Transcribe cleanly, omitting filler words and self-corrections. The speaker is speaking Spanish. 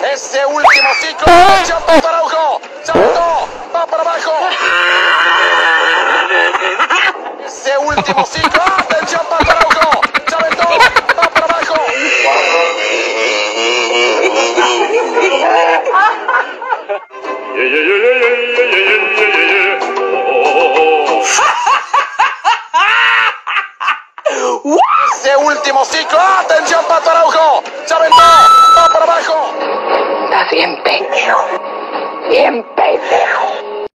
Ese último ciclo del Champato Araujo. Se aventó, va para abajo. Ese último ciclo del Champato Araujo. Se aventó, va para abajo. Ese último ciclo del Champato Araujo. Se aventó, va para abajo. Estás bien pendejo. Bien pendejo.